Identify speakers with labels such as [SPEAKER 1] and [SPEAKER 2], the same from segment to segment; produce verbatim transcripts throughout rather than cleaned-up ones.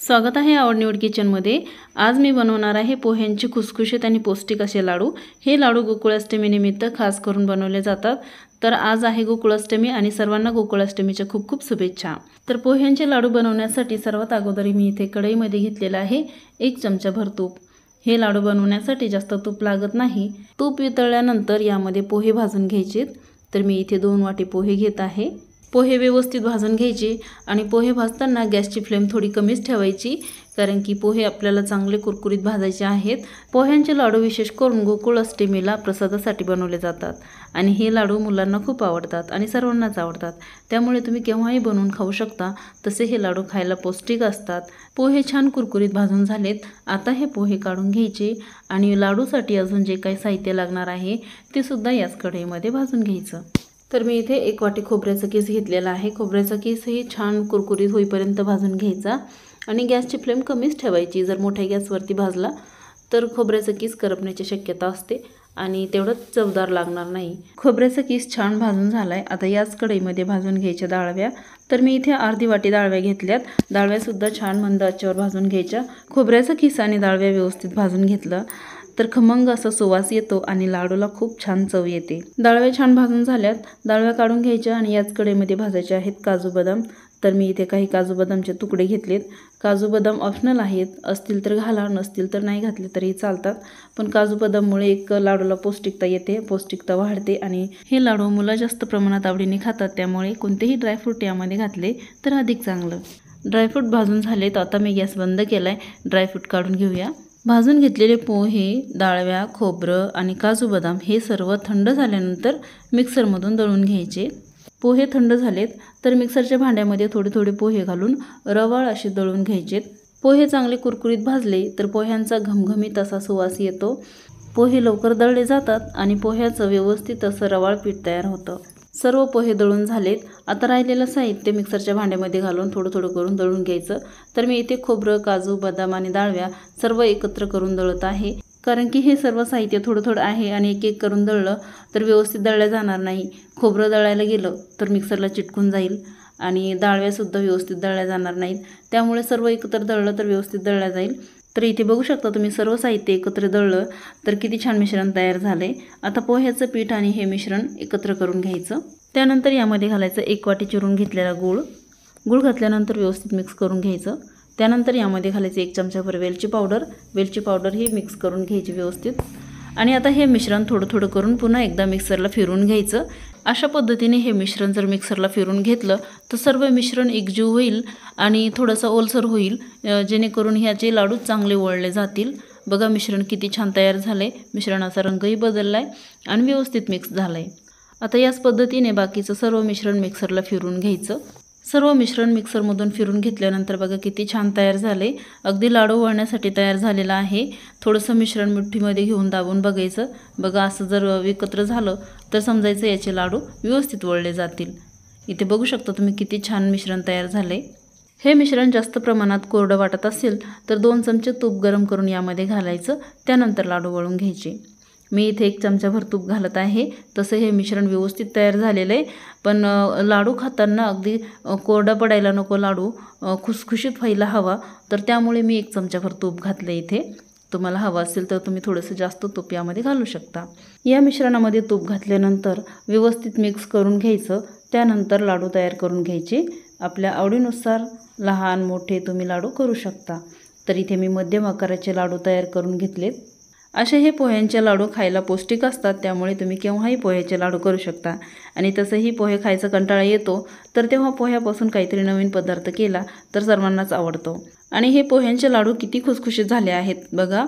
[SPEAKER 1] स्वागत आहे आवड निवड किचनमध्ये। आज मी बनवणार आहे पोह्यांचे खुसखुशीत आणि पौष्टिक असे लाडू। हे लाडू गोकुळाष्टमीनिमित्त खास करून बनवले जातात। तर आज आहे गोकुळाष्टमी आणि सर्वांना गोकुळाष्टमीच्या खूप खूप शुभेच्छा। तर पोह्यांचे लाडू बनवण्यासाठी सर्वात अगोदर मी इथे कढईमध्ये घेतलेला आहे एक चमचाभर तूप। हे लाडू बनवण्यासाठी जास्त तूप लागत नाही। तूप वितळल्यानंतर यामध्ये पोहे भाजून घ्यायचे। तर मी इथे दोन वाटी पोहे घेत आहे। पोहे व्यवस्थित भाजून घ्यायचे आणि पोहे भाजताना गॅसची फ्लेम थोडी कमीच ठेवायची, कारण की पोहे आपल्याला चांगले कुरकुरीत भाजायचे आहेत। पोह्यांचे लाडू विशेष करून गोकुळाष्टमीला प्रसादासाठी बनवले जातात आणि हे लाडू मुलांना खूप आवडतात आणि सर्वांनाच आवडतात। त्यामुळे तुम्ही केव्हाही बनवून खाऊ शकता। तसे हे लाडू खायला पौष्टिक असतात। पोहे छान कुरकुरीत भाजून झालेत। आता हे पोहे काढून घ्यायचे आणि लाडूसाठी अजून जे काही साहित्य लागणार आहे ते सुद्धा याच कढईमध्ये भाजून घ्यायचं। तर मी इथे एक वाटी खोबऱ्याचा किस घेतलेला आहे। खोबऱ्याचा किस ही छान कुरकुरीत होईपर्यंत भाजून घ्यायचा आणि गॅसची फ्लेम कमीच ठेवायची। जर मोठ्या गॅसवरती भाजला तर खोबऱ्याचा किस करपण्याची शक्यता असते आणि तेवढंच चवदार लागणार नाही। खोबऱ्याचा किस छान भाजून झालाय। आता याच कढईमध्ये भाजून घ्यायच्या डाळव्या। तर मी इथे अर्धी वाटी डाळव्या घेतल्यात। डाळव्या सुद्धा छान मंद आचेवर भाजून घ्यायच्या। खोबऱ्याचा किस आणि डाळव्या व्यवस्थित भाजून घेतलं तर खमंग असा सुवास येतो आणि लाडूला खूप छान चव येते। डाळव्या छान भाजून झाल्यात। डाळव्या काढून घ्यायच्या आणि याच कढईमध्ये भाजायचे आहेत काजू बदाम। तर मी इथे काही काजू बदामचे तुकडे घेतलेत। काजू बदाम ऑप्शनल आहेत, असतील तर घाला, नसतील तर नाही घातले तरी चालतात। पण काजू बदाममुळे एक लाडूला पौष्टिकता येते, पौष्टिकता वाढते आणि हे लाडू मुलं जास्त प्रमाणात आवडीने खातात। त्यामुळे कोणतेही ड्रायफ्रूट यामध्ये घातले तर अधिक चांगलं। ड्रायफ्रूट भाजून झालेत। आता मी गॅस बंद केलाय। ड्रायफ्रूट काढून घेऊया। भाजून घेतलेले पोहे, डाळव्या, खोबरं आणि काजू बदाम हे सर्व थंड झाल्यानंतर मिक्सरमधून दळून घ्यायचे। पोहे थंड झालेत तर मिक्सरच्या भांड्यामध्ये थोडे थोडे पोहे घालून रवाळ असे दळून घ्यायचे। पोहे चांगले कुरकुरीत भाजले तर पोह्यांचा घमघमीत असा सुवास येतो। पोहे लवकर दळले जातात आणि पोह्याचं व्यवस्थित असं रवाळ पीठ तयार होतं। सर्व पोहे दळून झालेत। आता राहिलेलं साहित्य मिक्सरच्या भांड्यामध्ये घालून थोडं थोडं करून दळून घ्यायचं। तर मी इथे खोबरं, काजू, बदाम आणि डाळव्या सर्व एकत्र करून दळत आहे, कारण की हे सर्व साहित्य थोडं थोडं आहे आणि एक एक करून दळलं तर व्यवस्थित दळलं जाणार नाही। खोबरं दळायला गेलं तर मिक्सरला चिटकून जाईल आणि डाळव्यासुद्धा व्यवस्थित दळल्या जाणार नाहीत। त्यामुळे सर्व एकत्र दळलं तर व्यवस्थित दळलं जाईल। तर इथे बघू शकता तुम्ही सर्व साहित्य एकत्र दळलं तर किती छान मिश्रण तयार झाले। आता पोह्याचं पीठ आणि हे मिश्रण एकत्र करून घ्यायचं। त्यानंतर यामध्ये घालायचं एक वाटी चिरून घेतलेला गूळ। गूळ घातल्यानंतर व्यवस्थित मिक्स करून घ्यायचं। त्यानंतर यामध्ये घालायचं एक चमचाभर वेलची पावडर। वेलची पावडर ही मिक्स करून घ्यायची व्यवस्थित आणि आता हे मिश्रण थोडं थोडं करून पुन्हा एकदा मिक्सरला फिरवून घ्यायचं। अशा पद्धतीने हे मिश्रण जर मिक्सरला फिरवून घेतलं तर सर्व मिश्रण एकजीव होईल आणि थोडंसं ओलसर होईल, जेणेकरून ह्याचे लाडू चांगले वळले जातील। बघा मिश्रण किती छान तयार झाले। मिश्रणाचा रंगही बदललाय आणि व्यवस्थित मिक्स झालंय। आता याच पद्धतीने बाकीचं सर्व मिश्रण मिक्सरला फिरवून घ्यायचं। सर्व मिश्रण मिक्सरमधून फिरून घेतल्यानंतर बघा किती छान तयार झाले। अगदी लाडू वळण्यासाठी तयार झालेलं आहे। थोडंसं मिश्रण मुठ्ठीमध्ये घेऊन दाबून बघायचं। बघा असं जर एकत्र झालं तर समजायचं याचे लाडू व्यवस्थित वळले जातील। इथे बघू शकता तुम्ही किती छान मिश्रण तयार झाले। हे मिश्रण जास्त प्रमाणात कोरडं वाटत असेल तर दोन चमचे तूप गरम करून यामध्ये घालायचं, त्यानंतर लाडू वळून घ्यायचे। मी इथे एक चमचाभर तूप घालत आहे। तसं हे मिश्रण व्यवस्थित तयार झालेलं आहे, पण लाडू खाताना अगदी कोरडा पडायला नको, लाडू खुसखुशीत व्हायला हवा, तर त्यामुळे मी एक चमचाभर तूप घातलं इथे। तुम्हाला हवं असेल तर तुम्ही थोडंसं जास्त तूप यामध्ये घालू शकता। या मिश्रणामध्ये तूप घातल्यानंतर व्यवस्थित मिक्स करून घ्यायचं। त्यानंतर लाडू तयार करून घ्यायचे। आपल्या आवडीनुसार लहान मोठे तुम्ही लाडू करू शकता। तर इथे मी मध्यम आकाराचे लाडू तयार करून घेतलेत। असे हे पोह्यांचे लाडू खायला पौष्टिक असतात, त्यामुळे तुम्ही केव्हाही पोह्याचे लाडू करू शकता। आणि तसंही पोहे खायचा कंटाळा येतो तर तेव्हा पोह्यापासून काहीतरी नवीन पदार्थ केला तर सर्वांनाच आवडतो। आणि हे पोह्यांचे लाडू किती खुसखुशीत झाले आहेत बघा।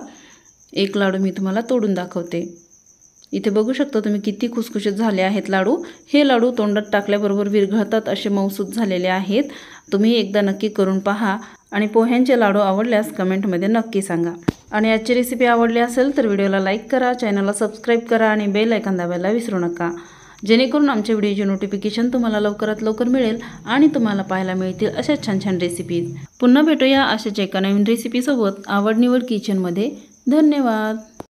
[SPEAKER 1] एक लाडू मी तुम्हाला तोडून दाखवते। इथे बघू शकता तुम्ही किती खुसखुशीत झाले आहेत लाडू। हे लाडू तोंडात टाकल्याबरोबर विरघळतात असे मऊसूत झालेले आहेत। तुम्ही एकदा नक्की करून पहा आणि पोह्यांचे लाडू आवडल्यास कमेंटमध्ये नक्की सांगा। आणि आजची रेसिपी आवडली असेल तर व्हिडिओला लाईक करा, चॅनलला सबस्क्राईब करा आणि बेल आयकॉन दाबायला विसरू नका, जेणेकरून आमच्या व्हिडिओचे नोटिफिकेशन तुम्हाला लवकरात लवकर मिळेल आणि तुम्हाला पाहायला मिळतील अशा छान छान रेसिपीज। पुन्हा भेटूया अशाच एका नवीन रेसिपीसोबत आवड निवड किचनमध्ये। धन्यवाद।